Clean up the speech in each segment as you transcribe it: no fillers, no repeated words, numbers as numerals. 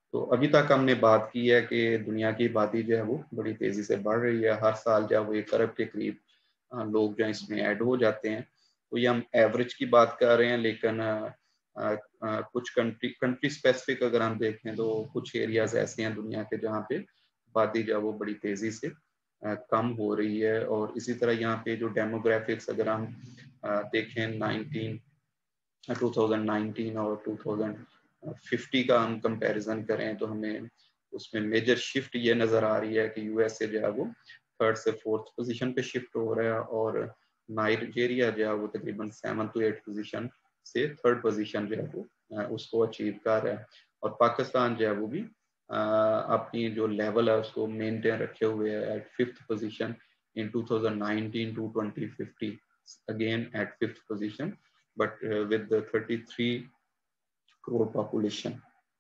तो अभी तक हमने बात की है कि दुनिया की आबादी जो है वो बड़ी तेजी से बढ़ रही है। हर साल जो है वो 1 अरब के करीब लोग जो है इसमें ऐड हो जाते हैं। तो ये हम एवरेज की बात कर रहे हैं, लेकिन कुछ कंट्री स्पेसिफिक अगर हम देखें तो कुछ एरियाज ऐसे हैं दुनिया के जहाँ पे आबादी जो है वो बड़ी तेजी से कम हो रही है। और इसी तरह यहाँ पे जो डेमोग्राफिक्स अगर हम देखें 2019 और 2050 का हम कंपैरिजन करें तो हमें उसमें मेजर शिफ्ट ये नज़र आ रही है कि यूएसए जो है वो 3rd से 4th पोजीशन पे शिफ्ट हो रहा है, और नाइजीरिया जो है वो तकरीबन 7th to 8th पोजीशन से 3rd पोजीशन जो है वो उसको अचीव कर रहा है। और पाकिस्तान जो है वो भी अपनी जो लेवल है उसको मेंटेन रखे हुए है at 5th position in 2019 to 2050, again at 5th position but with the 33 crore population.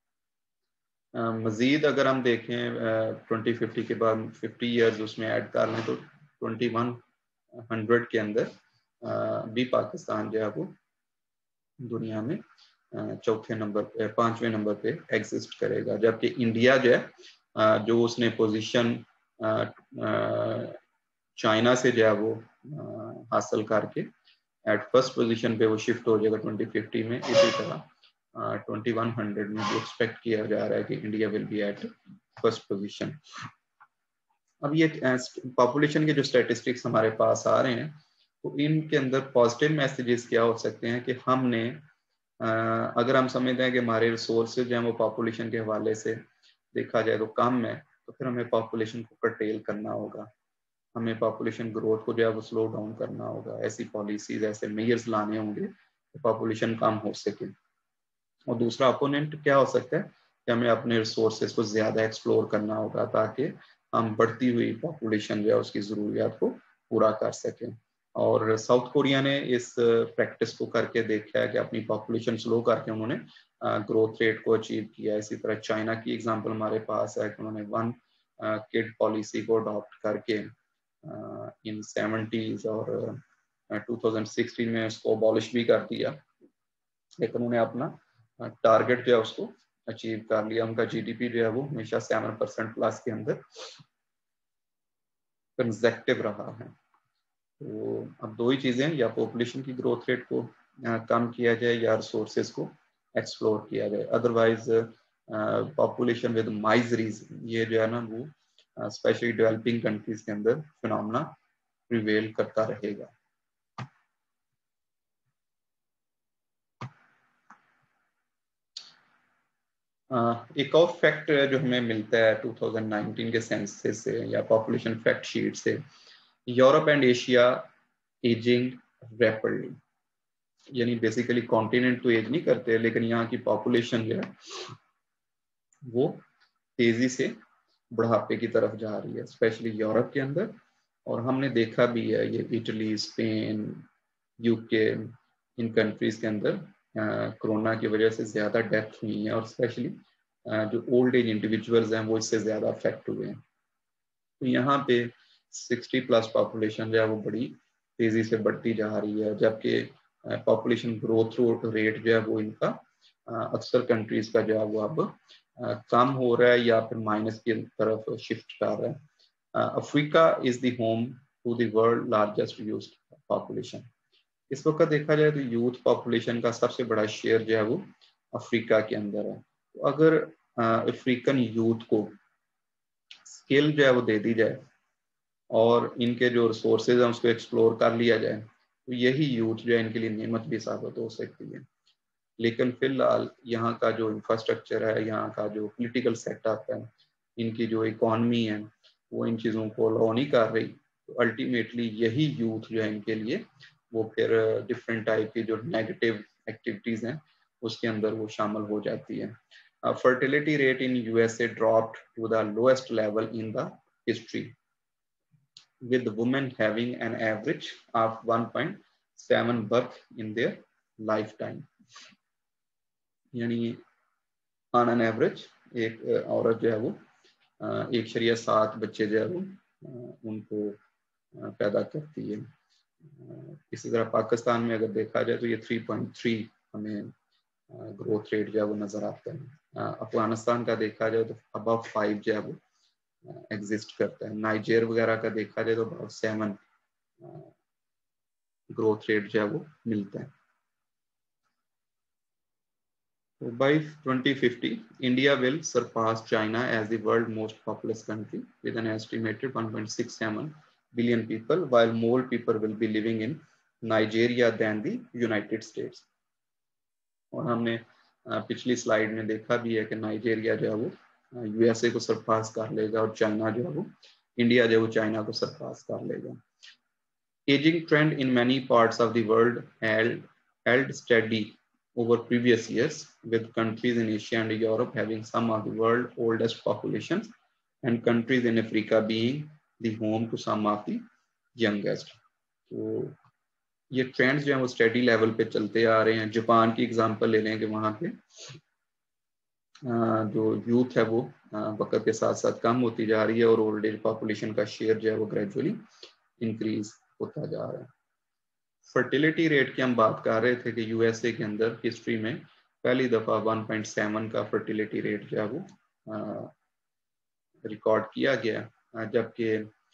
मजीद अगर हम देखें 2050 के बाद 50 ईयर्स उसमें ऐड कर लें तो 2100 के अंदर भी पाकिस्तान जो है वो दुनिया में चौथे नंबर पे 5वें नंबर पे एग्जिस्ट करेगा, जबकि इंडिया जो है जो उसने पोजीशन चाइना से जो है वो हासिल करके एट 1st पोजीशन पे वो शिफ्ट हो जाएगा 2050 में। इसी तरह 2100 में भी एक्सपेक्ट किया जा रहा है कि India will be at 1st position. अब ये पॉपुलेशन के जो स्टैटिस्टिक्स हमारे पास आ रहे हैं तो इनके अंदर पॉजिटिव मैसेजेस क्या हो सकते हैं कि हमने अगर हम समझते हैं कि हमारे रिसोर्सेज हैं वो पॉपुलेशन के हवाले से देखा जाए तो कम है, तो फिर हमें पॉपुलेशन को कर्टेल करना होगा, हमें पॉपुलेशन ग्रोथ को जो है वो स्लो डाउन करना होगा, ऐसी पॉलिसीज ऐसे मेयर्स लाने होंगे कि पॉपुलेशन कम हो सके। और दूसरा अपोनेंट क्या हो सकता है कि हमें अपने रिसोर्सेज को ज़्यादा एक्सप्लोर करना होगा ताकि हम बढ़ती हुई पॉपुलेशन जो है उसकी ज़रूरियात को पूरा कर सकें। और साउथ कोरिया ने इस प्रैक्टिस को करके देखा है कि अपनी पॉपुलेशन स्लो करके उन्होंने ग्रोथ रेट को अचीव किया। इसी तरह चाइना की एग्जांपल हमारे पास है कि उन्होंने 1 किड पॉलिसी को अडॉप्ट करके इन 70s और 2016 में उसको अबॉलिश भी कर दिया, लेकिन उन्हें अपना टारगेट जो है उसको अचीव कर लिया। उनका जीडीपी जो है वो हमेशा 7% प्लस के अंदर कंसेक्टिव रहा है। तो अब दो ही चीजें, या पॉपुलेशन की ग्रोथ रेट को कम किया जाए या रिसोर्सेज को एक्सप्लोर किया जाए, अदरवाइज पॉपुलेशन विद माइजरीज ये जो है ना वो स्पेशली डेवलपिंग कंट्रीज के अंदर फिनोमेना प्रिवेल करता रहेगा। एक और फैक्ट जो हमें मिलता है 2019 के सेंसस से या पॉपुलेशन फैक्ट शीट से, Europe and Asia ageing rapidly, यानी बेसिकली कॉन्टिनेंट तो एज नहीं करते लेकिन यहाँ की पॉपुलेशन जो है वो तेजी से बुढ़ापे की तरफ जा रही है, स्पेशली यूरोप के अंदर। और हमने देखा भी है ये इटली, स्पेन, यूके, इन कंट्रीज के अंदर कोरोना की वजह से ज़्यादा डेथ हुई है, और स्पेशली जो ओल्ड एज इंडिविजुअल्स हैं वो इससे ज़्यादा अफेक्ट हुए हैं। तो यहाँ पे 60+ पॉपुलेशन जो है वो बड़ी तेज़ी से बढ़ती जा रही है, जबकि पॉपुलेशन ग्रोथ रेट जो है वो इनका अक्सर कंट्रीज का जो है वो अब कम हो रहा है या फिर माइनस की तरफ शिफ्ट कर रहा है। Africa is the home to the world largest youth population. इस वक्त देखा जाए तो यूथ पॉपुलेशन का सबसे बड़ा शेयर जो है वो अफ्रीका के अंदर है। तो अगर अफ्रीकन यूथ को स्किल जो है वो दे दी जाए और इनके जो रिसोर्सेज हैं उसको एक्सप्लोर कर लिया जाए तो यही यूथ जो है इनके लिए नेमत भी साबित हो सकती है। लेकिन फिलहाल यहाँ का जो इंफ्रास्ट्रक्चर है, यहाँ का जो पॉलिटिकल सेटअप है, इनकी जो इकॉनमी है वो इन चीज़ों को अलाउ नहीं कर रही। तो अल्टीमेटली यही यूथ जो है इनके लिए वो फिर डिफरेंट टाइप की जो नेगेटिव एक्टिविटीज़ हैं उसके अंदर वो शामिल हो जाती है। Fertility rate in USA dropped to the lowest level in the history, with women having an average of 1.7 birth in their lifetime। यानी ऑन एन एवरेज एक औरत जो है वो 1.7 बच्चे जो है वो उनको पैदा करती है। इसी तरह पाकिस्तान में अगर देखा जाए तो ये 3.3 हमें ग्रोथ रेट जो है वो नजर आता है। अफगानिस्तान का देखा जाए तो अबव 5 जो है वो एग्जिस्ट करता है। नाइजेर वगैरह का देखा जाए तो अबाउट 7 ग्रोथ रेट जो है वो मिलता है। So by 2050, India will surpass China as the world's most populous country with an estimated 1.67 billion people, while more people will be living in Nigeria than the United States. और हमने पिछली slide में देखा भी है कि नाइजेरिया जो है वो यूएसए को सरपास कर लेगा और चाइना जो है वो इंडिया जो है वो चाइना को सरपास कर लेगा। Aging trend in many parts of the world held steady over previous years, with countries in Asia and Europe having some of the world's oldest populations and countries in Africa being the home to some of the youngest. तो ये trends जो है वो steady level पे चलते आ रहे हैं। Japan की एग्जांपल ले लें कि वहाँ पे जो यूथ है वो वक्त के साथ साथ कम होती जा रही है और ओल्ड एज पॉपुलेशन का शेयर जो है वो ग्रेजुअली इंक्रीज होता जा रहा है। फर्टिलिटी रेट की हम बात कर रहे थे कि यूएसए के अंदर हिस्ट्री में पहली दफा 1.7 का फर्टिलिटी रेट जो है वो रिकॉर्ड किया गया, जबकि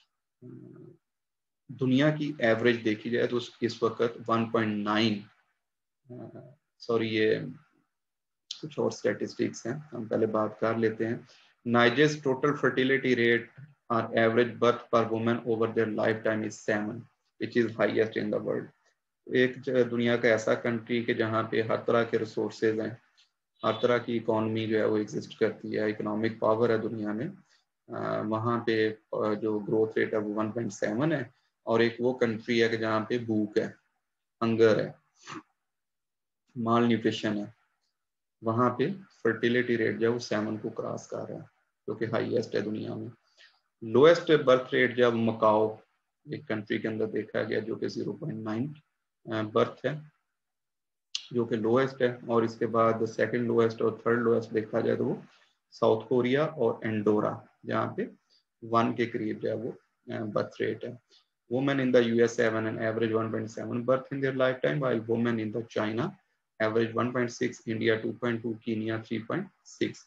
दुनिया की एवरेज देखी जाए तो इस वक्त 1.9, सॉरी ये कुछ और स्टैटिस्टिक्स हैं, हम पहले बात कर लेते हैं। नाइजर्स टोटल फर्टिलिटी रेट और average birth per women over their life time is 7, which is highest in the world. एक दुनिया का ऐसा कंट्री के जहाँ पे हर तरह के रिसोर्सेज हैं, हर तरह की इकोनॉमी जो है वो एग्जिस्ट करती है, इकोनॉमिक पावर है दुनिया में, वहाँ पे जो ग्रोथ रेट है वो 1.7 है। और एक वो कंट्री है कि जहाँ पे भूख है, हंगर है, माल न्यूट्रिशन है, वहाँ पे फर्टिलिटी रेट जो है वो 7 को क्रॉस कर रहा है, जो कि हाईएस्ट है दुनिया में। लोएस्ट बर्थ रेट जो है मकाओ एक कंट्री के अंदर देखा गया, जो कि 0.9 बर्थ है, जो कि लोएस्ट है। और इसके बाद सेकंड लोएस्ट और थर्ड लोएस्ट देखा जाए तो वो साउथ कोरिया और एंडोरा, जहाँ पे 1 के करीब जो है वो बर्थ रेट है। Women in the US have an average 1.7 birth in their life time, while women in the China average 1.6, India 2.2, Kenya 3.6.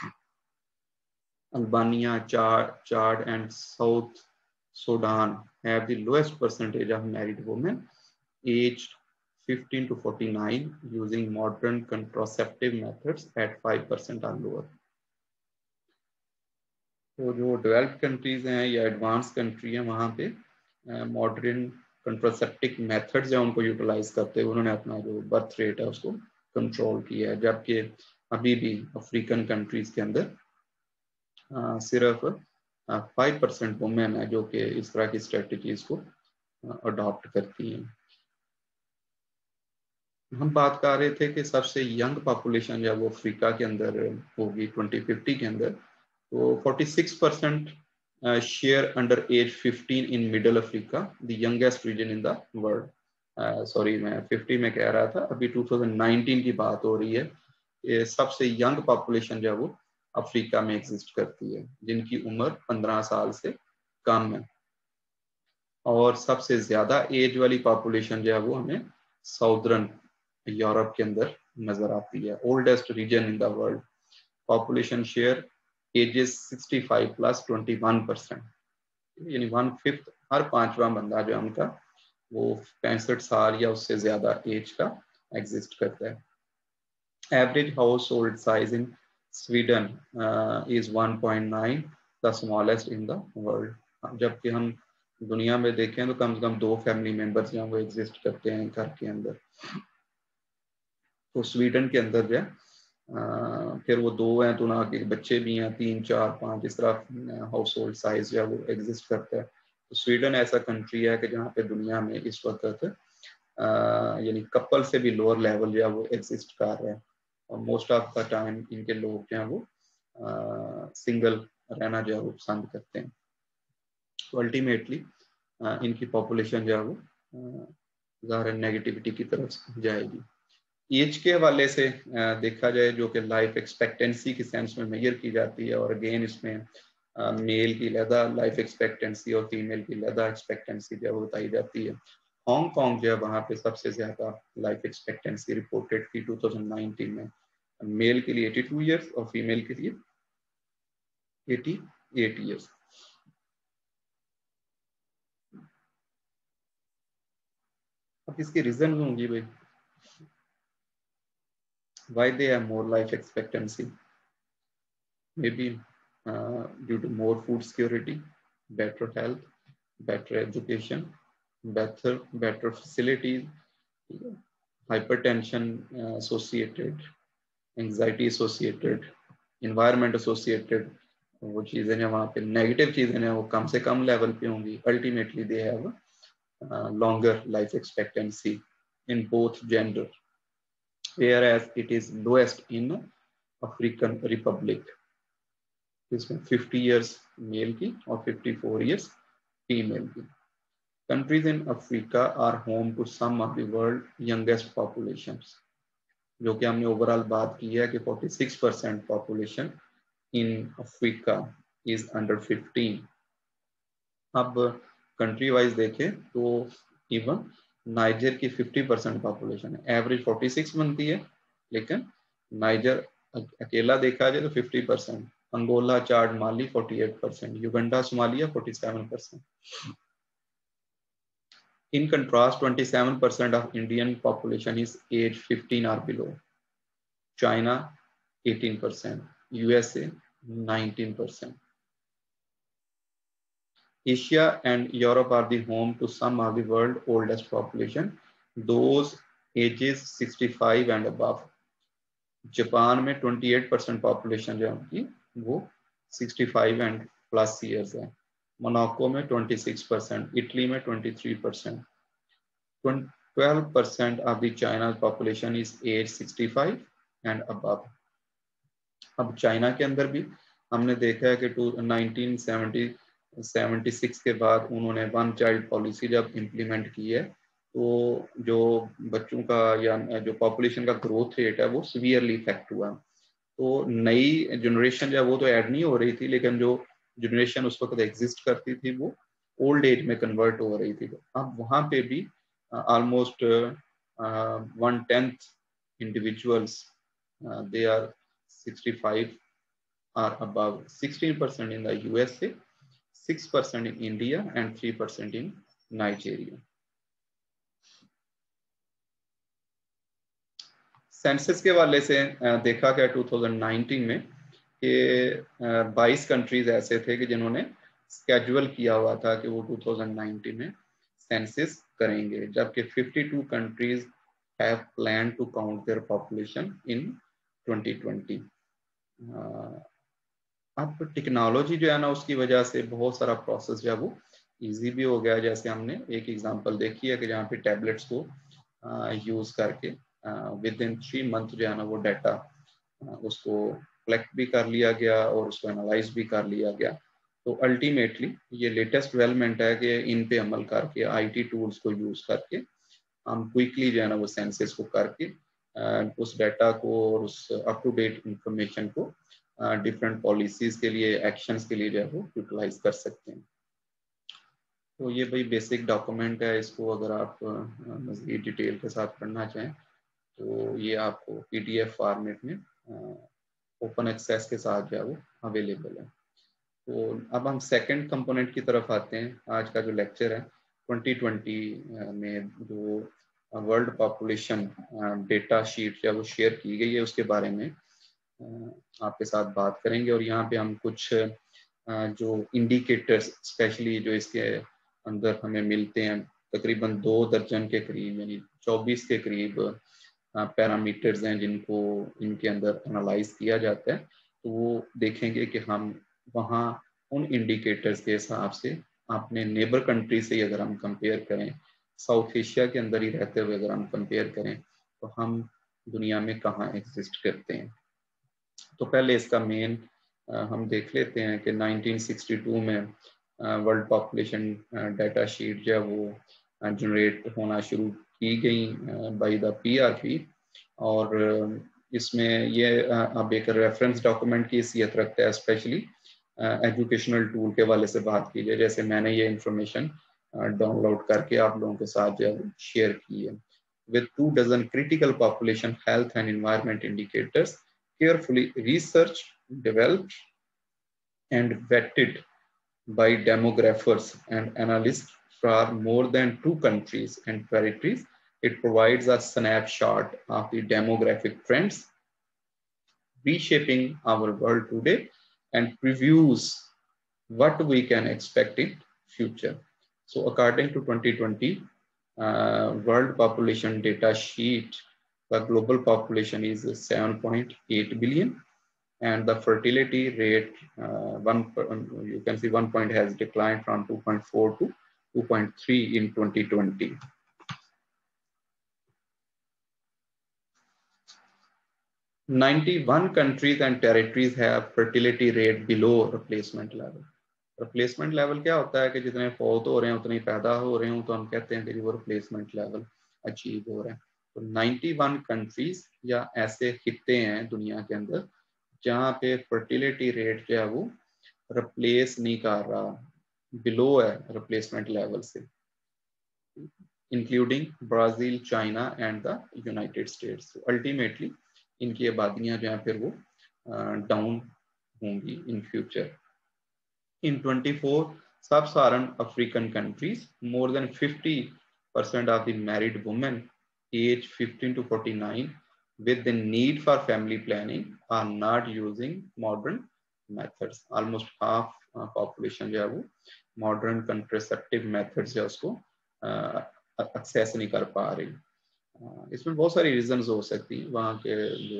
Albania, Chad and South Sudan have the lowest percentage of married women aged 15 to 49 using modern contraceptive methods at 5% or lower. तो जो developed countries हैं या advance country हैं, वहाँ पे modern contraceptive methods हैं उनको utilise करते हुए उन्होंने अपना जो बर्थ रेट है उसको कंट्रोल किया है। जबकि अभी भी अफ्रीकन कंट्रीज के अंदर सिर्फ 5% वुमेन है जो कि इस तरह की स्ट्रेटजीज को अडॉप्ट करती हैं। हम बात कर रहे थे कि सबसे यंग पॉपुलेशन जो है वो अफ्रीका के अंदर होगी 2050 के अंदर, तो 46% share under age 15 in middle Africa, the youngest region in the world. Sorry मैं 50 में कह रहा था, अभी 2019 की बात हो रही है। ये सबसे यंग पॉपुलेशन जो है वो अफ्रीका में एग्जिस्ट करती है, जिनकी उम्र 15 साल से कम है। और सबसे ज्यादा एज वाली पॉपुलेशन जो है वो हमें साउदर्न यूरोप के अंदर नजर आती है। Oldest region in the world, population share ages 65 plus 21%, यानी 1/5, हर 5वां बंदा जो है उनका वो 65 साल या उससे ज्यादा एज का एग्जिस्ट करता है। Average household size in Sweden is 1.9, the smallest in the world. जबकि हम दुनिया में देखें तो कम से कम 2 फैमिली मेंबर्स जो वो एग्जिस्ट करते हैं घर के अंदर। तो स्वीडन के अंदर जो है फिर वो 2 हैं तो ना के बच्चे भी हैं, 3, 4, 5, इस तरह हाउस होल्ड साइज जो है वो एग्जिस्ट करता है। तो स्वीडन ऐसा कंट्री है कि जहाँ पे दुनिया में इस वक्त यानी कपल से भी लोअर लेवल जो है वो एग्जिस्ट कर रहा है, और मोस्ट ऑफ द टाइम इनके लोग जो हैं वो सिंगल रहना जो है वो पसंद करते हैं। तो अल्टीमेटली इनकी पॉपुलेशन जो है वो ज़ाहिर नेगेटिविटी की तरफ जाएगी। एज के हवाले से देखा जाए, जो कि लाइफ एक्सपेक्टेंसी की सेंस में मेजर की जाती है, और अगेन इसमें मेल की लहदा लाइफ एक्सपेक्टेंसी और फीमेल की लहदा एक्सपेक्टेंसी जो है बताई जाती है। हांगकांग जो है वहाँ पे सबसे ज्यादा लाइफ एक्सपेक्टेंसी रिपोर्टेड थी 2019 में, मेल के लिए 82 ईयर्स और फीमेल के लिए 88 ईयर्स। अब इसकी रीजन होंगी भाई, why they have more life expectancy? Maybe due to more food security, better health, better education, better facilities, hypertension associated, anxiety associated, environment associated, वो चीजें हैं वहाँ पे नेगेटिव चीजें हैं वो कम से कम लेवल पे होंगी। Ultimately they have longer life expectancy in both gender, whereas it is lowest in African Republic, इसमें 50 years मेल की और 54 years फीमेल की। Countries in Africa are home to some of the world youngest populations, जो कि हमने overall बात की है कि 46% population in Africa is under 15। अब कंट्री वाइज देखें तो इवन नाइजर की 50% पॉपुलेशन है, एवरेज 46 बनती है, लेकिन नाइजर अकेला देखा जाए तो 50%, Angola, Chad, Mali 48%, Uganda, Somalia 47%। In contrast, 27% of Indian population is age 15 or below. China 18%, USA 19%. Asia and Europe are the home to some of the world's oldest population, those ages 65 and above. Japan में 28% population जो है उनकी वो 65 and plus years है। Monaco में 26%, Italy में 23%, 12% of the China's population is age 65 and above. अब China के अंदर भी हमने देखा है कि 1976 के बाद उन्होंने वन चाइल्ड पॉलिसी जब इम्प्लीमेंट की है तो जो बच्चों का या जो पॉपुलेशन का ग्रोथ रेट है वो सीवियरली इफेक्ट हुआ। तो नई जनरेशन जो है वो तो ऐड नहीं हो रही थी, लेकिन जो जनरेशन उस वक्त एग्जिस्ट करती थी वो ओल्ड एज में कन्वर्ट हो रही थी। अब वहाँ पे भी almost 1/10 individuals they are 65 or above, 16% in the USA, 6% in India and 3% in Nigeria. Census के वाले से देखा गया 2019 में कि 22 कंट्रीज ऐसे थे कि जिन्होंने स्केड्यूल किया हुआ था कि वो 2019 में सेंसस करेंगे, जबकि 52 countries have plan to count their population in 2020। अब टेक्नोलॉजी जो है ना उसकी वजह से बहुत सारा प्रोसेस जो है वो इजी भी हो गया। जैसे हमने एक एग्जांपल देखी है कि जहाँ पे टैबलेट्स को यूज करके विद इन 3 मंथ जो है ना वो डाटा उसको कलेक्ट भी कर लिया गया और उसको एनालाइज भी कर लिया गया। तो अल्टीमेटली ये लेटेस्ट डेवलपमेंट है कि इन पे अमल करके आईटी टूल्स को यूज करके हम क्विकली जो है ना वो सेंसस को करके उस डाटा को और उस अप टू डेट इंफॉर्मेशन को डिफरेंट पॉलिसीज के लिए, एक्शंस के लिए जो है वो यूटिलाइज कर सकते हैं। तो ये भाई बेसिक डॉक्यूमेंट है, इसको अगर आप मज़ीद डिटेल के साथ पढ़ना चाहें तो ये आपको PDF फॉर्मेट में ओपन एक्सेस के साथ जो है वो अवेलेबल है। तो अब हम सेकंड कंपोनेंट की तरफ आते हैं। आज का जो लेक्चर है 2020 में जो वर्ल्ड पॉपुलेशन डेटा शीट जो वो शेयर की गई है उसके बारे में आपके साथ बात करेंगे। और यहाँ पे हम कुछ जो इंडिकेटर्स स्पेशली जो इसके अंदर हमें मिलते हैं, तकरीबन 2 दर्जन के करीब यानी 24 के करीब पैरामीटर्स हैं जिनको इनके अंदर एनालाइज किया जाता है। तो वो देखेंगे कि हम वहाँ उन इंडिकेटर्स के हिसाब से अपने नेबर कंट्री से अगर हम कंपेयर करें, साउथ एशिया के अंदर ही रहते हुए अगर हम कंपेयर करें तो हम दुनिया में कहाँ एग्जिस्ट करते हैं। तो पहले इसका मेन हम देख लेते हैं कि 1962 में वर्ल्ड पॉपुलेशन डाटा शीट जो है वो जनरेट होना शुरू की गई बाय द PRP। और इसमें ये अब एक रेफरेंस डॉक्यूमेंट की हैसियत रखता है, स्पेशली एजुकेशनल टूल के वाले से बात की जाए। जैसे मैंने ये इंफॉर्मेशन डाउनलोड करके आप लोगों के साथ जो शेयर की है। With 2 dozen critical population health and environment indicators, carefully researched, developed, and vetted by demographers and analysts from more than 2 countries and territories. It provides a snapshot of the demographic trends reshaping our world today and previews what we can expect in future. So according to 2020 World Population Data Sheet, the global population is 7.8 billion, and the fertility rate, you can see 1 point has declined from 2.4 to 2.3 in 2020. "91 countries and territories have fertility rate below replacement level." Replacement level क्या होता है कि जितने फौत हो रहे हैं उतने ही पैदा हो रहे हो, तो हम कहते हैं कि वो रिप्लेसमेंट लेवल अचीव हो रहे हैं। तो 91 कंट्रीज या ऐसे खित्ते हैं दुनिया के अंदर जहाँ पे फर्टिलिटी रेट जो है वो रिप्लेस नहीं कर रहा, बिलो है रिप्लेसमेंट लेवल से, including Brazil, China and the United States. Ultimately इनकी आबादियां जो है फिर वो डाउन होंगी in future. In 24 sub-Saharan African countries, more than 50% of the married women aged 15 to 49 with the need for family planning are not using modern methods. Almost half population जो है वो modern contraceptive methods है उसको access नहीं कर पा रही। इसमें बहुत सारी reasons हो सकती हैं, वहाँ के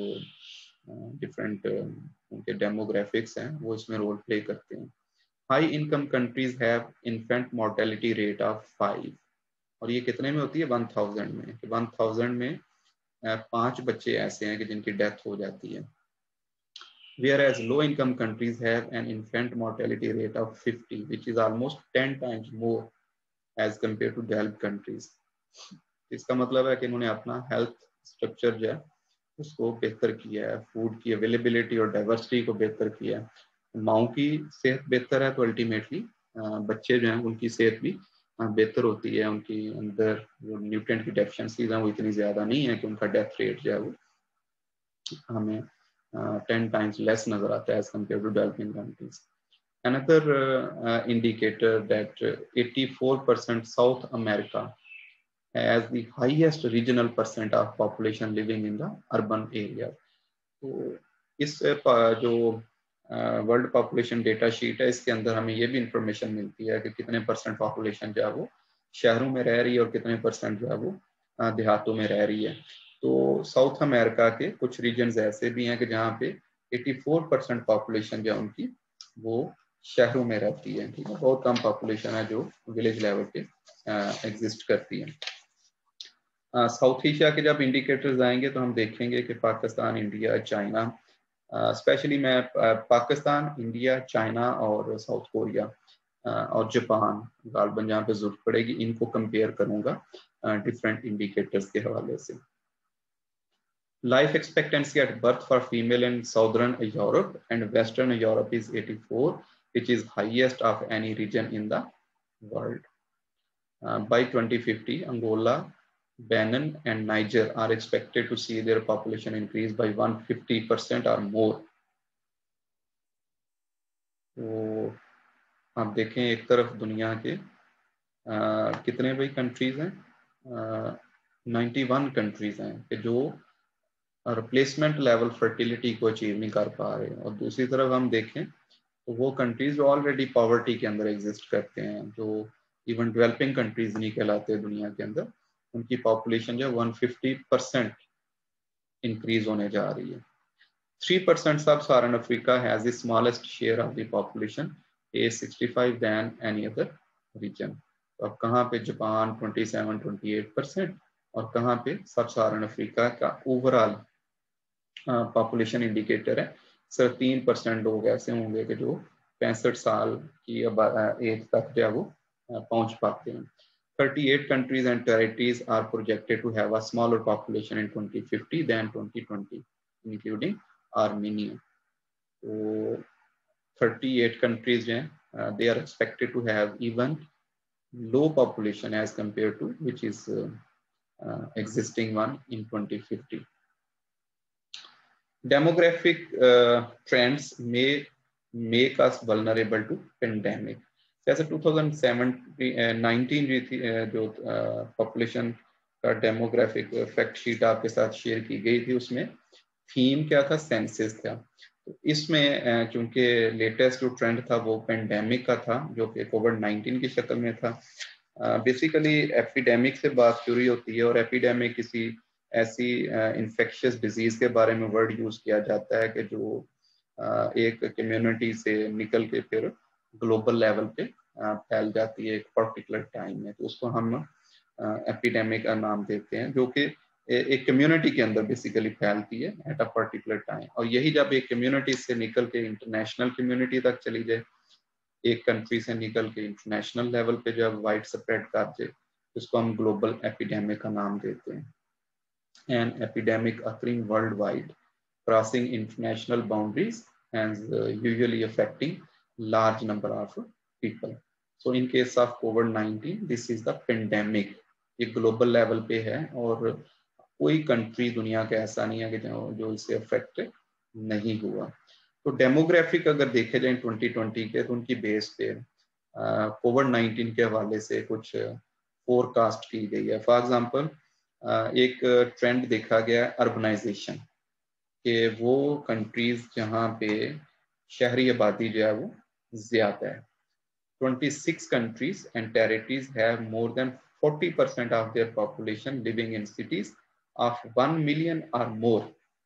जो different उनके demographics हैं वो इसमें role play करते हैं। High income countries have infant mortality rate of 5, और ये कितने में होती है? 1000 में। 1000 में 5 बच्चे ऐसे हैं कि जिनकी डेथ हो जाती है। Whereas low income countries have an infant mortality rate of 50, which is almost 10 times more as compared to developed countries. इसका मतलब है कि इन्होंने अपना हेल्थ स्ट्रक्चर जो है उसको बेहतर किया है, फूड की अवेलेबिलिटी और डाइवर्सिटी को बेहतर किया है। माओ की सेहत बेहतर है तो अल्टीमेटली बच्चे जो हैं उनकी सेहत भी बेहतर होती है, उनकी अंदर जो न्यूट्रिएंट की डेफिशिएंसीज हैं वो इतनी ज़्यादा नहीं है कि उनका डेथ रेट जो है वो हमें 10 times लेस नज़र आता है as compared to developing countries. Another indicator that 84% South America has the highest regional percent of population living in the urban area. तो इस जो वर्ल्ड पॉपुलेशन डेटा शीट है इसके अंदर हमें ये भी इंफॉर्मेशन मिलती है कि कितने परसेंट पॉपुलेशन जो है वो शहरों में रह रही है और कितने परसेंट जो है वो देहातों में रह रही है। तो साउथ अमेरिका के कुछ रीजन्स ऐसे भी हैं कि जहाँ पे 84% पॉपुलेशन जो है उनकी वो शहरों में रहती है। ठीक है, बहुत कम पॉपुलेशन है जो विलेज लेवल पे एग्जिस्ट करती है। साउथ एशिया के जब इंडिकेटर्स आएंगे तो हम देखेंगे कि पाकिस्तान, इंडिया, चाइना, स्पेशली मैं पाकिस्तान, इंडिया, चाइना और साउथ कोरिया और जापान गालबन जहाँ पे जरूरत पड़ेगी इनको कंपेयर करूंगा डिफरेंट इंडिकेटर्स के हवाले से। Life expectancy at birth for female in southern Europe and western Europe is 84, which is highest of any region in the world. By 2050, Angola, Benin and Niger are expected to see their population increase by 150% or more. तो आप देखें एक तरफ दुनिया के कितने भाई countries हैं, 91 कंट्रीज हैं कि जो रिप्लेसमेंट लेवल फर्टिलिटी को अचीव नहीं कर पा रहे, और दूसरी तरफ हम देखें तो वो कंट्रीज जो ऑलरेडी पॉवर्टी के अंदर एग्जिस्ट करते हैं, जो इवन डेवलपिंग कंट्रीज नहीं कहलाते दुनिया के अंदर, उनकी पॉपुलेशन जो 150% इंक्रीज होने जा रही है। 3% sub-Saharan Africa has the smallest share of the population age 65 than any other region. तो अब कहाँ पे जापान 27-28% और कहाँ पे सब साहारन अफ्रीका का ओवरऑल पॉपुलेशन इंडिकेटर है सर 3% लोग ऐसे होंगे कि जो 65 साल की एज तक जो है वो पहुंच पाते हैं। 38 countries and territories are projected to have a smaller population in 2050 than 2020, including Armenia. So 38 countries they are expected to have even low population as compared to which is existing one in 2050. Demographic trends में make us vulnerable to pandemic. जैसे 2019 जो population का demographic fact sheet आपके साथ share की गई थी, उसमें थीम क्या था, सेंसस था। तो इसमें चूंकि लेटेस्ट जो ट्रेंड था वो पेंडेमिक का था, जो कि कोविड-19 की शक्ल में था। बेसिकली एपिडेमिक से बात शुरू होती है, और एपिडेमिक किसी ऐसी इन्फेक्शियस डिजीज के बारे में वर्ड यूज किया जाता है कि जो एक कम्युनिटी से निकल के फिर ग्लोबल लेवल पे फैल जाती है एक पर्टिकुलर टाइम में, तो उसको हम एपिडेमिक का नाम देते हैं, जो कि एक कम्युनिटी के अंदर बेसिकली फैलती है एट अ पर्टिकुलर टाइम। और यही जब एक कम्युनिटी से निकल के इंटरनेशनल कम्युनिटी तक चली जाए, एक कंट्री से निकल के इंटरनेशनल लेवल पे जब वाइड स्प्रेड कर जाए, उसको हम ग्लोबल एपिडेमिक का नाम देते हैं। An epidemic occurring worldwide, crossing international boundaries and usually affecting large number of people. So in case of COVID-19, this is the pandemic. ये ग्लोबल लेवल पे है, और कोई कंट्री दुनिया का ऐसा नहीं है कि जो इससे अफेक्ट नहीं हुआ। तो डेमोग्राफिक अगर देखे जाए 2020 के, तो उनकी बेस पे कोविड-19 के हवाले से कुछ फोरकास्ट की गई है। फॉर एग्जांपल एक ट्रेंड देखा गया अर्बनाइजेशन, कि वो कंट्रीज जहाँ पे शहरी आबादी जो है वो ज्यादा है। 26 countries and territories have more than 40% of their population living in cities of 1 million or more.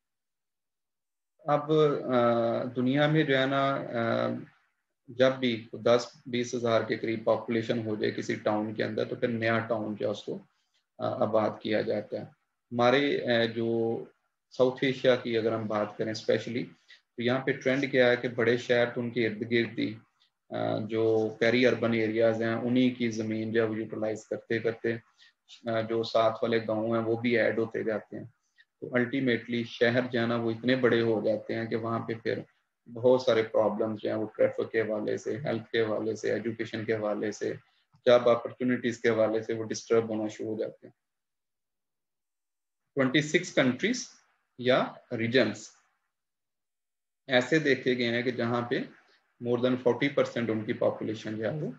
अब दुनिया में जो है ना, जब भी 10-20 हज़ार के करीब पॉपुलेशन हो जाए किसी टाउन के अंदर, तो फिर नया टाउन जो है उसको आबाद किया जाता है। हमारे जो साउथ एशिया की अगर हम बात करें स्पेशली, तो यहाँ पे ट्रेंड क्या है कि बड़े शहर तो उनके इर्द गिर्द ही जो पेरी अर्बन एरियाज हैं उन्हीं की ज़मीन जो यूटिलाइज करते करते जो साथ वाले गांव हैं वो भी ऐड होते जाते हैं। तो अल्टीमेटली शहर जो है ना वो इतने बड़े हो जाते हैं कि वहाँ पे फिर बहुत सारे प्रॉब्लम्स जो हैं वो ट्रैफिक के हवाले से, हेल्थ के हवाले से, एजुकेशन के हवाले से, जॉब अपॉर्चुनिटीज के हवाले से वो डिस्टर्ब होना शुरू हो जाते हैं। 26 कंट्रीज या रीजन्स ऐसे देखे गए हैं कि जहाँ पे मोर देन 40% उनकी पॉपुलेशन जो है वो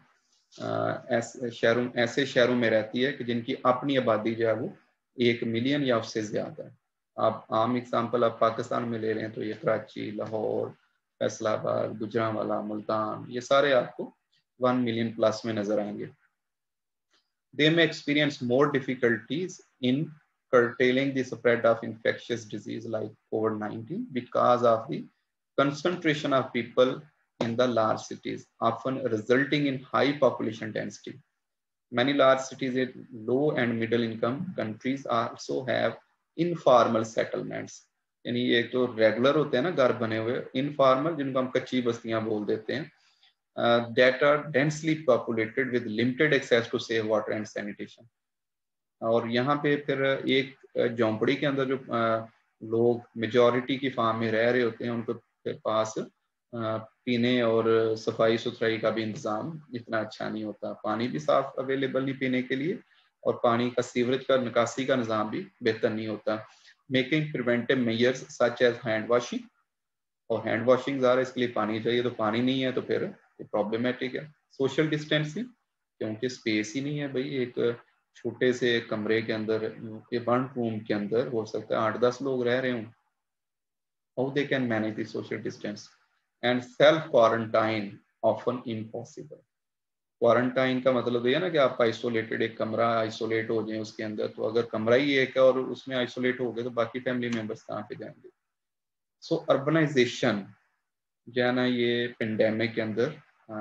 ऐसे शहरों में रहती है कि जिनकी अपनी आबादी जो है वो 1 मिलियन या उससे ज्यादा है। आप आम एग्जांपल आप पाकिस्तान में ले रहे हैं तो ये कराची, लाहौर, फैसलाबाद, गुजरांवाला, मुल्तान, ये सारे आपको 1 मिलियन प्लस में नजर आएंगे। They may experience more difficulties in curtailing the spread of infectious disease like COVID-19 because of the concentration of people in the large cities, often resulting in high population density. Many large cities in low and middle income countries also have informal settlements. यानी एक तो regular होते हैं ना घर बने हुए, informal जिनको हम कच्ची बस्तियां बोल देते हैं, that are densely populated with limited access to safe water and sanitation. और यहाँ पे फिर एक झोंपड़ी के अंदर जो लोग मेजॉरिटी की फार्म में रह रहे होते हैं, उनके पास पीने और सफाई सुथराई का भी इंतजाम इतना अच्छा नहीं होता, पानी भी साफ अवेलेबल नहीं पीने के लिए, और पानी का सीवरेज का निकासी का निज़ाम भी बेहतर नहीं होता। Making preventive measures such as hand washing, और हैंड वॉशिंग ज़्यादा इसके लिए पानी चाहिए, तो पानी नहीं है तो फिर प्रॉब्लमेटिक है। सोशल डिस्टेंसिंग, क्योंकि स्पेस ही नहीं है भाई, एक छोटे से कमरे के अंदर, वन रूम के अंदर हो सकता है 8-10 लोग रह रहे हों, how they can manage the social distance. And self quarantine often impossible. Quarantine का मतलब ये है ना कि आप आइसोलेटेड, एक कमरा आइसोलेट हो जाए उसके अंदर, तो अगर कमरा ही एक है और उसमें आइसोलेट हो गए तो बाकी फैमिली मेंबर्स कहाँ पे जाएंगे। सो अर्बनाइजेशन जो है ना, ये पेंडेमिक के अंदर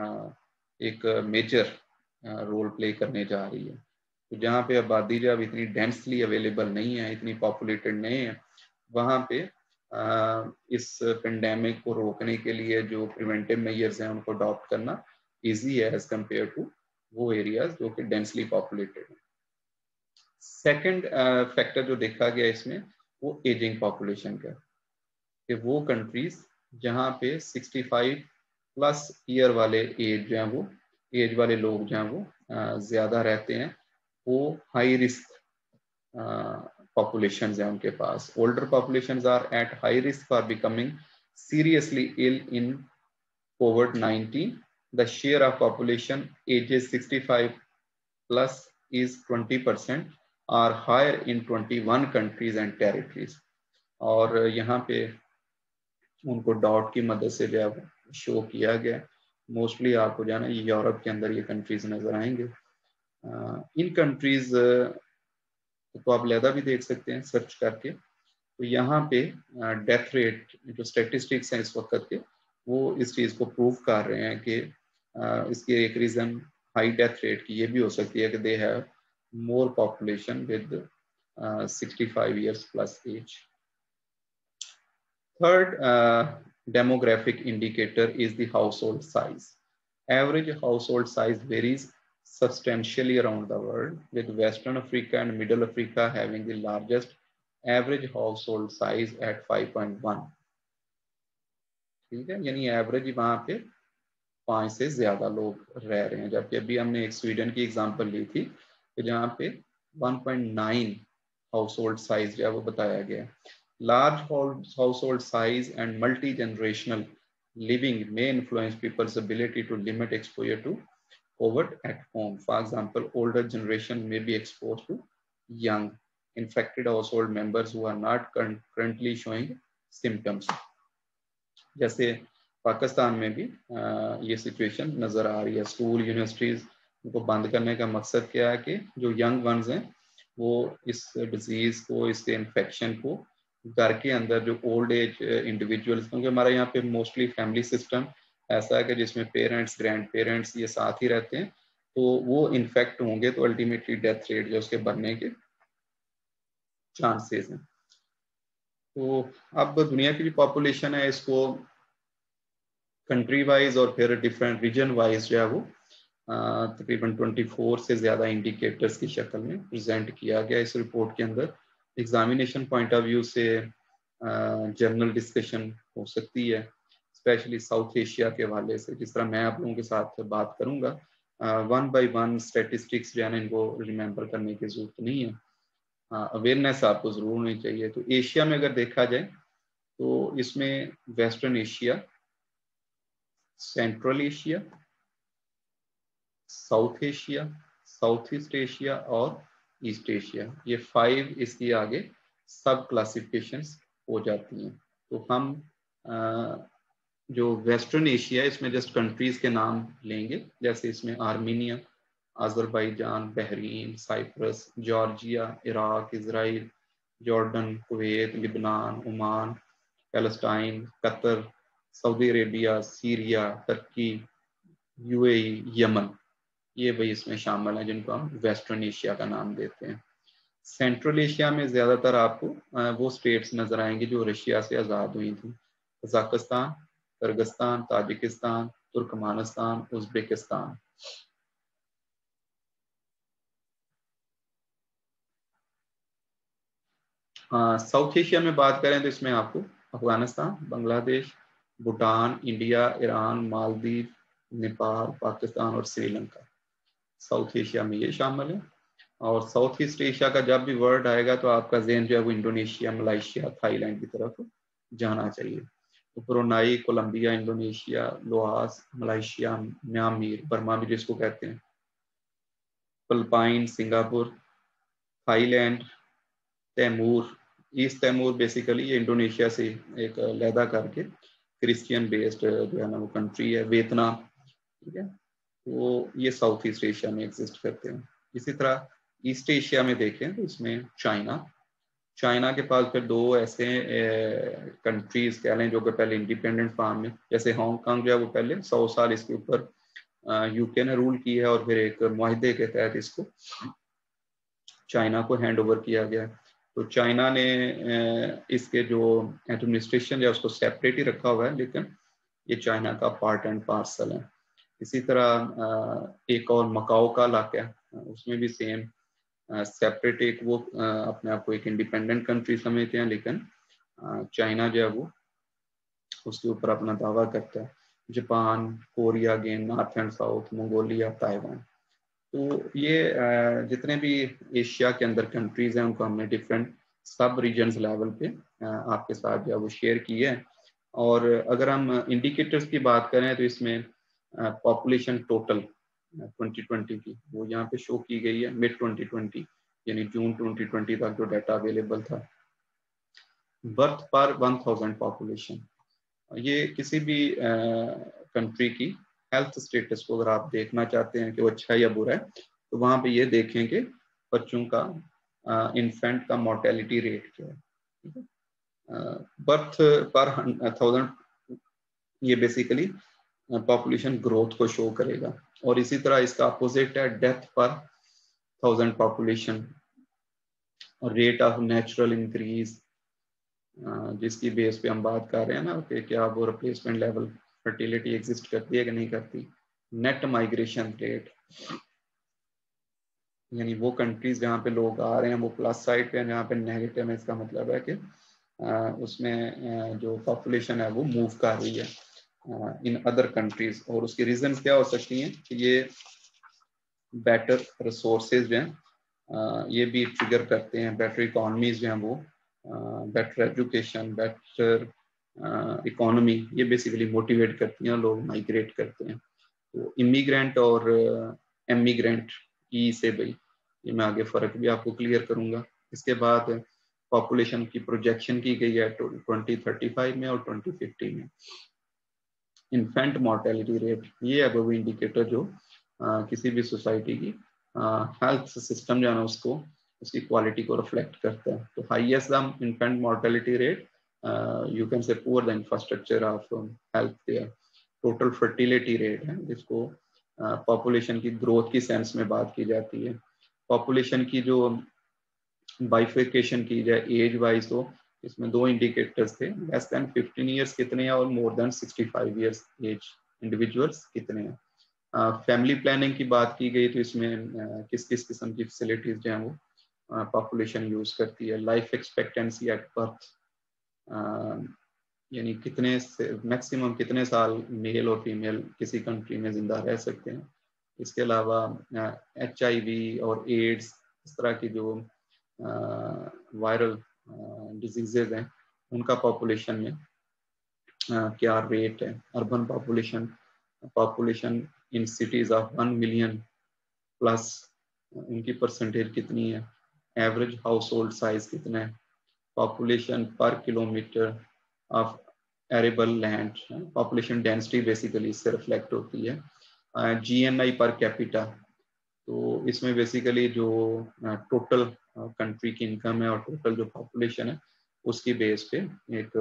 एक मेजर रोल प्ले करने जा रही है। तो जहाँ पे आबादी जब इतनी डेंसली अवेलेबल नहीं है, इतनी पॉपुलेटेड नहीं है, वहाँ पे इस पेंडेमिक को रोकने के लिए जो प्रिवेंटिव मेजर्स हैं उनको अडॉप्ट करना इजी है एज कम्पेयर टू वो एरियाज जो कि डेंसली पॉपुलेटेड है। सेकंड फैक्टर जो देखा गया इसमें वो एजिंग पॉपुलेशन का, कि वो कंट्रीज जहाँ पे 65 प्लस ईयर वाले एज जो है वो एज वाले लोग जो हैं वो ज़्यादा रहते हैं, वो हाई रिस्क populations हैं उनके पास. Older populations are at high risk for becoming seriously ill in COVID-19. The share of population ages 65 plus is 20% or higher in 21 countries and territories. और यहाँ पे उनको डॉट की मदद से जो है शो किया गया. मोस्टली आपको जाना यूरोप के अंदर ये कंट्रीज नजर आएंगे. इन कंट्रीज तो आप लहदा भी देख सकते हैं सर्च करके. तो यहाँ पे डेथ रेट जो स्टेटिस्टिक्स हैं इस वक्त के वो इस चीज़ को प्रूव कर रहे हैं कि इसकी एक रीज़न हाई डेथ रेट की ये भी हो सकती है कि they have more population with 65 years plus age. Third demographic indicator is the household size. Average household size varies substantially around the world, with Western Africa and Middle Africa having the largest average household size at 5.1. ठीक है, यानी average वहां पे 5 से ज्यादा लोग रह रहे हैं. जबकि अभी हमने एक स्वीडन की एग्जांपल ली थी कि जहाँ पे 1.9 हाउसहोल्ड साइज जो है वो बताया गया. Large household size and multi generational living may influence people's ability to limit exposure to COVID at home. For example, older generation may be exposed to young infected household members who are not currently showing symptoms. जैसे पाकिस्तान में भी ये situation नजर आ रही है. School universities को बंद करने का मकसद क्या है कि जो यंग वंस हैं वो इस डिजीज को, इसके इन्फेक्शन को घर के अंदर जो ओल्ड एज इंडिविजुअल्स, क्योंकि हमारे यहाँ पे मोस्टली फैमिली सिस्टम ऐसा है कि जिसमें पेरेंट्स ग्रैंड पेरेंट्स ये साथ ही रहते हैं, तो वो इन्फेक्ट होंगे तो अल्टीमेटली डेथ रेट जो उसके बढ़ने के चांसेस हैं. तो अब दुनिया की जो पॉपुलेशन है इसको कंट्री वाइज और फिर डिफरेंट रीजन वाइज जो है वो तकरीबन 24 से ज़्यादा इंडिकेटर्स की शक्ल में प्रेजेंट किया गया इस रिपोर्ट के अंदर. एग्जामिनेशन पॉइंट ऑफ व्यू से जनरल डिस्कशन हो सकती है, स्पेशली साउथ एशिया के हवाले से, जिस तरह मैं आप लोगों के साथ बात करूंगा. वन बाय वन स्टेटिस्टिक्स जो है ना इनको रिमेंबर करने की जरूरत नहीं है, अवेयरनेस आपको ज़रूर होनी चाहिए. तो एशिया में अगर देखा जाए तो इसमें Western Asia, Central Asia, South Asia, South East Asia और ईस्ट एशिया, ये 5 इसकी आगे सब क्लासिफिकेशंस हो जाती हैं. तो हम जो वेस्टर्न एशिया इसमें जस्ट कंट्रीज के नाम लेंगे, जैसे इसमें Armenia, Azerbaijan, Bahrain, Cyprus, Georgia, Iraq, Israel, Jordan, Kuwait, Lebanon, Oman, Palestine, Qatar, Saudi Arabia, Syria, Turkey, UAE, Yemen, ये भाई इसमें शामिल है जिनको हम वेस्टर्न एशिया का नाम देते हैं. सेंट्रल एशिया में ज़्यादातर आपको वो स्टेट्स नज़र आएंगे जो रशिया से आज़ाद हुई थी. Kazakhstan, Kyrgyzstan, Tajikistan, Turkmenistan, Uzbekistan. South Asia में बात करें तो इसमें आपको अफगानिस्तान, बांग्लादेश, भूटान, इंडिया, ईरान, मालदीव, नेपाल, पाकिस्तान और श्रीलंका साउथ एशिया में ये शामिल है. और साउथ ईस्ट एशिया का जब भी वर्ड आएगा तो आपका ज़हन जो है वो इंडोनेशिया, मलाइशिया, थाईलैंड की तरफ जाना चाहिए. तो Brunei, Colombia, Indonesia, Laos, Malaysia, Myanmar, Burma भी जिसको कहते हैं, Philippine, Singapore, Thailand, Timor. East Timor basically ये इंडोनेशिया से एक लहदा करके क्रिश्चियन बेस्ड जो है ना वो कंट्री है. वियतनाम, ठीक है, तो ये साउथ ईस्ट एशिया में एग्जिस्ट करते हैं. इसी तरह ईस्ट एशिया में देखें तो इसमें चाइना के पास फिर 2 ऐसे कंट्रीज कह लें जो कि पहले इंडिपेंडेंट फॉर्म में, जैसे हांगकांग जो है वो पहले 100 साल इसके ऊपर यूके ने रूल किया है और फिर एक मुआहदे के तहत इसको चाइना को हैंड ओवर किया गया. तो चाइना ने इसके जो एडमिनिस्ट्रेशन है उसको सेपरेट ही रखा हुआ है, लेकिन ये चाइना का पार्ट एंड पार्सल है. इसी तरह एक और मकाओ का इलाका है, उसमें भी सेम सेपरेट, एक वो अपने आप को एक इंडिपेंडेंट कंट्री समझते हैं, लेकिन चाइना जो है वो उसके ऊपर अपना दावा करता है. Japan, Korea, again North and South, Mongolia, Taiwan. तो ये जितने भी एशिया के अंदर कंट्रीज हैं उनको हमने डिफरेंट सब रीजन्स लेवल पे आपके साथ जो है वो शेयर की है। और अगर हम इंडिकेटर्स की बात करें तो इसमें पॉपुलेशन टोटल 2020 की वो यहाँ पे शो की गई है, मिड 2020 यानी जून 2020 तक जो डाटा अवेलेबल था। बर्थ पर 1000 पॉपुलेशन, ये किसी भी कंट्री की हेल्थ स्टेटस को अगर आप देखना चाहते हैं कि वो अच्छा या बुरा है, तो वहां पे ये देखें कि बच्चों का इन्फेंट का मोर्टेलिटी रेट क्या है, ठीक है। बर्थ पर 1000 ये बेसिकली पॉपुलेशन ग्रोथ को शो करेगा। और इसी तरह इसका अपोजिट है डेथ पर 1000 पॉपुलेशन और रेट ऑफ नेचुरल इंक्रीज, जिसकी बेस पे हम बात कर रहे हैं ना कि क्या वो रिप्लेसमेंट लेवल फर्टिलिटी एग्जिस्ट करती है कि नहीं करती। नेट माइग्रेशन रेट, यानी वो कंट्रीज जहाँ पे लोग आ रहे हैं वो प्लस साइड पे हैं, जहाँ पे नेगेटिव है इसका मतलब है कि उसमें जो पॉपुलेशन है वो मूव कर रही है इन अदर कंट्रीज। और उसकी रीजन क्या हो सकती हैं कि ये बेटर रिसोर्सेज जो हैं ये भी ट्रिगर करते हैं, बेटर इकोनॉमीज जो हैं वो, बेटर एजुकेशन, बेटर इकोनॉमी, ये बेसिकली मोटिवेट करती हैं, लोग माइग्रेट करते हैं। तो इमिग्रेंट और एमिग्रेंट ई से भाई ये मैं आगे फर्क भी आपको क्लियर करूंगा। इसके बाद पॉपुलेशन की प्रोजेक्शन की गई है 2035 में और 2050 में। इन्फेंट मोर्टेलिटी रेट, ये है वो इंडिकेटर जो किसी भी सोसाइटी की हेल्थ सिस्टम जो है ना उसको, उसकी क्वालिटी को रिफ्लेक्ट करता है। तो highest the infant mortality rate, you can say poor the infrastructure of health care. Total fertility rate है जिसको पॉपुलेशन की ग्रोथ की सेंस में बात की जाती है। पॉपुलेशन की जो बाइफिकेशन की जाए एज वाइज, तो इसमें दो इंडिकेटर्स थे, लेस देन 15 ईयर्स कितने हैं और more than 65 years age individuals कितने हैं। फैमिली प्लानिंग की बात की गई तो इसमें किस किस किस्म की फैसिलिटीज जो हैं वो पॉपुलेशन यूज करती है। लाइफ एक्सपेक्टेंसी एट बर्थ, यानी कितने मैक्सिमम कितने साल मेल और फीमेल किसी कंट्री में जिंदा रह सकते हैं। इसके अलावा HIV और एड्स, इस तरह की जो वायरल डिजीजेज हैं उनका पॉपुलेशन में क्या रेट है। Urban population, population in cities of 1 million plus, उनकी परसेंटेज कितनी है। एवरेज हाउस होल्ड साइज कितना है। पॉपुलेशन पर kilometre of arable land, population density basically इससे रिफ्लेक्ट होती है। GNI पर कैपिटा, तो इसमें बेसिकली जो टोटल कंट्री की इनकम है और टोटल जो पॉपुलेशन है उसकी बेस पे एक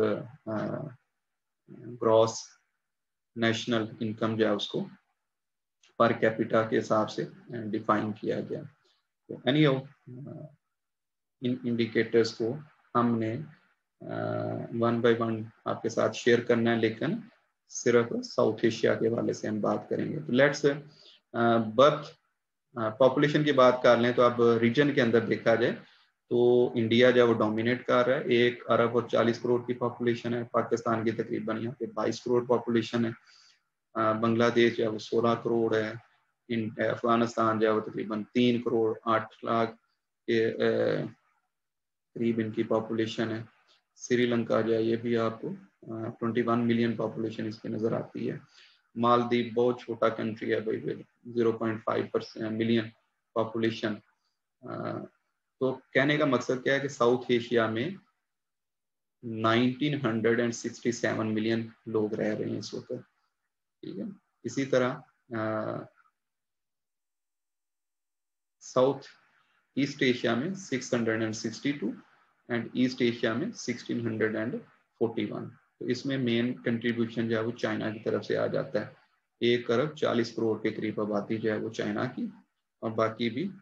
ग्रॉस नेशनल इनकम जो है उसको पर कैपिटा के हिसाब से डिफाइन किया गया। तो एनीहाउ इन इंडिकेटर्स को हमने वन बाय वन आपके साथ शेयर करना है, लेकिन सिर्फ साउथ एशिया के हवाले से हम बात करेंगे। तो लेट्स बर्थ पॉपुलेशन की बात कर लें तो अब रीजन के अंदर देखा जाए तो इंडिया जो वो डोमिनेट कर रहा है, 1 अरब और 40 करोड़ की पॉपुलेशन है। पाकिस्तान की तकरीबन यहाँ पे 22 करोड़ पॉपुलेशन है। बांग्लादेश जो है वो 16 करोड़ है। अफगानिस्तान जो है वो तकरीबन 3 करोड़ 8 लाख के करीब इनकी पॉपुलेशन है। श्रीलंका जो है ये भी आपको 21 मिलियन पॉपुलेशन इसकी नजर आती है। मालदीव बहुत छोटा कंट्री है भाई, 0.5 मिलियन पॉपुलेशन। तो कहने का मकसद क्या है कि साउथ एशिया में 1967 मिलियन लोग रह रहे हैं इस वक्त, ठीक है। इसी तरह साउथ ईस्ट एशिया में 662 एंड ईस्ट एशिया में 1641। तो इसमें मेन कंट्रीब्यूशन जो है वो चाइना की तरफ से आ जाता है। 1 अरब 40 करोड़ के करीब आबादी जो है वो चाइना की, और बाकी भी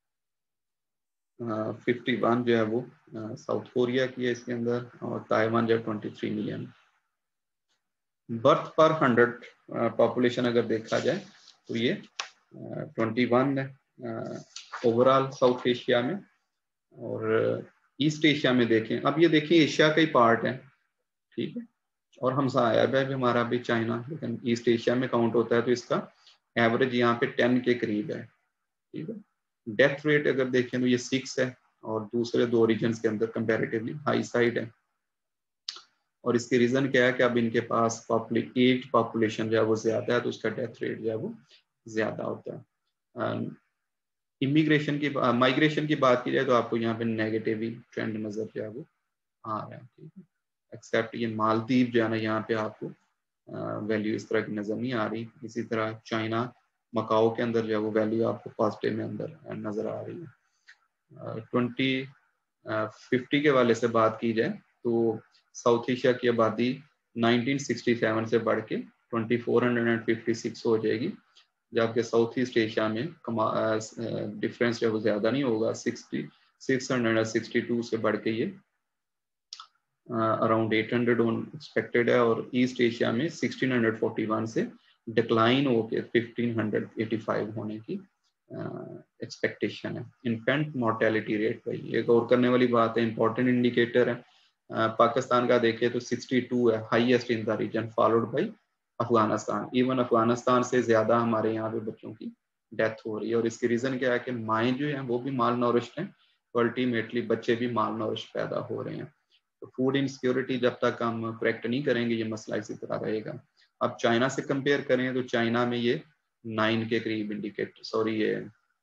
51 जो है वो साउथ कोरिया की है इसके अंदर, और ताइवान जो है 23 मिलियन। बर्थ पर 100 पॉपुलेशन अगर देखा जाए तो ये 21 है ओवरऑल साउथ एशिया में। और ईस्ट एशिया में देखें, अब ये देखिए एशिया का ही पार्ट है, ठीक है, और हमसाया भी हमारा भी चाइना, लेकिन ईस्ट एशिया में काउंट होता है तो इसका एवरेज यहाँ पे 10 के करीब है, ठीक है। डेथ रेट अगर देखें तो ये 6 है, और दूसरे 2 रीजन के अंदर कंपैरेटिवली हाई साइड है। और इसकी रीजन क्या है कि अब इनके पास एज पॉपुलेशन जो है वो ज्यादा है, तो उसका डेथ रेट जो है वो ज्यादा होता है। इमिग्रेशन की माइग्रेशन की बात की जाए तो आपको यहाँ पे नेगेटिव ही ट्रेंड नजर जो है वो आ रहा है, ठीक है। एक्सेप्ट ये मालदीव जो है ना, यहाँ पे आपको वैल्यू इस तरह की नजर नहीं आ रही। इसी तरह चाइना मकाओ के अंदर जो है वो वैल्यू आपको पॉजिटिव में अंदर नजर आ रही है। 2050 के वाले से बात की जाए तो साउथ एशिया की आबादी 1967 से बढ़ के 2456 हो जाएगी, जबकि साउथ ईस्ट एशिया में डिफरेंस जो है वो ज्यादा नहीं होगा, 662 से बढ़ के ये अराउंड 800 एक्सपेक्टेड है। और ईस्ट एशिया में 1641 से डिक्लाइन होके 1585 होने की एक्सपेक्टेशन है। इन्फेंट मोर्टेलिटी रेट, भाई एक और करने वाली बात है, इंपॉर्टेंट इंडिकेटर है। पाकिस्तान का देखें तो 62 है, highest in the region, followed by Afghanistan. Even Afghanistan से ज्यादा हमारे यहाँ पे बच्चों की डेथ हो रही है। और इसकी रीजन क्या है कि माएँ जो हैं वो भी माल नॉरिश्ड हैं, तो अल्टीमेटली बच्चे भी माल नॉरिश्ड पैदा हो रहे हैं। तो फूड इनसिक्योरिटी जब तक हम करेक्ट नहीं करेंगे, ये मसला इसी तरह रहेगा। अब चाइना से कंपेयर करें तो चाइना में ये 9 के करीब इंडिकेटर, सॉरी ये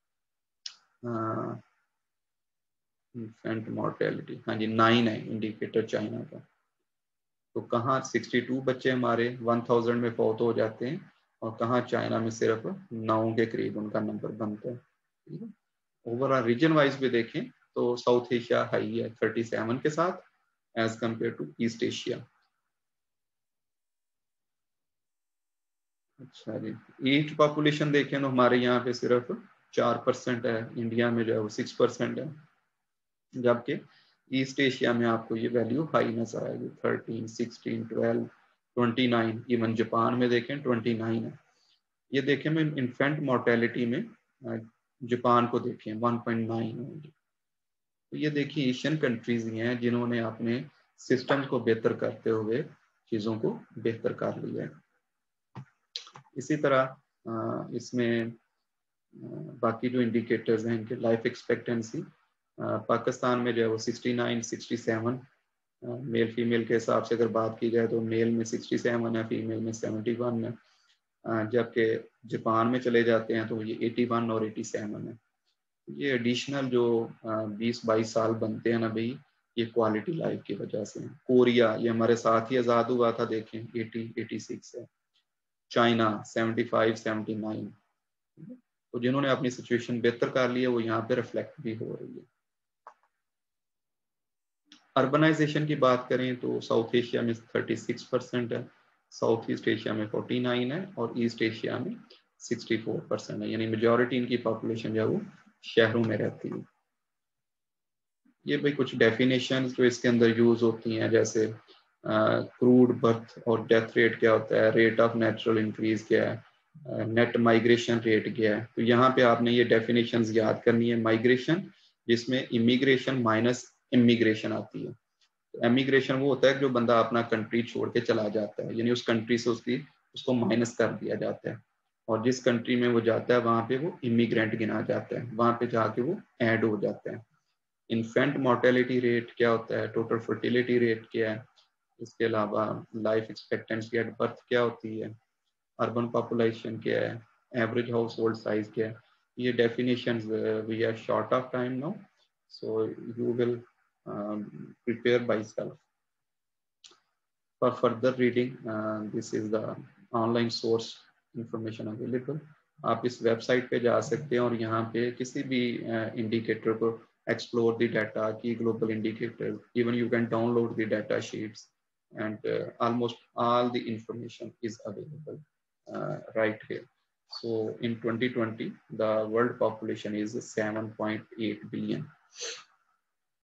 इन्फेंट मोर्टेलिटी, हाँ जी 9 है इंडिकेटर चाइना का। तो कहाँ 62 बच्चे हमारे 1000 में फौत हो जाते हैं, और कहाँ चाइना में सिर्फ 9 के करीब उनका नंबर बनता है, ठीक है। ओवरऑल रीजन वाइज भी देखें तो साउथ एशिया हाई है 37 के साथ as compare to East Asia. अच्छा जी, ईस्ट पॉपुलेशन देखें तो हमारे यहाँ पे सिर्फ 4% है, इंडिया में जो है वो 6% है, जबकि ईस्ट एशिया में आपको ये वैल्यू हाई नजर आएगी, 13, 16, 12, 29, इवन जापान में देखें 29 है। ये देखें मैं इन्फेंट मोर्टेलिटी में जापान को देखें 1.9 है। तो ये देखिए एशियन कंट्रीज ही हैं जिन्होंने अपने सिस्टम को बेहतर करते हुए चीज़ों को बेहतर कर लिया है। इसी तरह इसमें बाकी जो इंडिकेटर्स हैं इनके लाइफ एक्सपेक्टेंसी, पाकिस्तान में जो है वो 69, 67 मेल फीमेल के हिसाब से अगर बात की जाए तो मेल में 67 है, फीमेल में 71 है। जबकि जापान में चले जाते हैं तो ये 81 और 87 है। ये एडिशनल जो 20-22 साल बनते हैं ना भाई, ये क्वालिटी लाइफ की वजह से। कोरिया ये हमारे साथ ही आज़ाद हुआ था, देखें 80-86 है। चाइना 75, 79। तो जिन्होंने अपनी सिचुएशन बेहतर कर ली है वो यहाँ पे रिफ्लेक्ट भी हो रही है। अर्बनाइजेशन की बात करें तो साउथ एशिया में 36% है, साउथ ईस्ट एशिया में 49 है, और ईस्ट एशिया में 64% है, यानी मेजॉरिटी इनकी पॉपुलेशन जो है वो शहरों में रहती है। ये भाई कुछ डेफिनेशन जो इसके अंदर यूज होती हैं, जैसे क्रूड बर्थ और डेथ रेट क्या होता है, रेट ऑफ नेचुरल इंक्रीज क्या है, नेट माइग्रेशन रेट क्या है। तो यहाँ पे आपने ये डेफिनेशन याद करनी है। माइग्रेशन जिसमें इमिग्रेशन माइनस इमिग्रेशन आती है। तो एमिग्रेशन वो होता है जो बंदा अपना कंट्री छोड़ के चला जाता है, यानी उस कंट्री से उसको माइनस कर दिया जाता है, और जिस कंट्री में वो जाता है वहां पे वो इमिग्रेंट गिना जाता है, वहां पे जाके वो ऐड हो जाता है। इन्फेंट मोर्टेलिटी रेट क्या होता है, टोटल फर्टिलिटी रेट क्या है, इसके अलावा लाइफ एक्सपेक्टेंसी एट बर्थ क्या होती है, अर्बन पॉपुलेशन क्या है, एवरेज हाउस होल्ड साइज क्या है। ये definitions we are short of time now, so you will prepare by self. For further reading, this is the online source information available. आप इस वेबसाइट पे जा सकते हैं और यहाँ पे किसी भी इंडिकेटर को explore the data, key global indicators. Even you can download the data sheets, and almost all the information is available right here. So in 2020, the world population is 7.8 billion.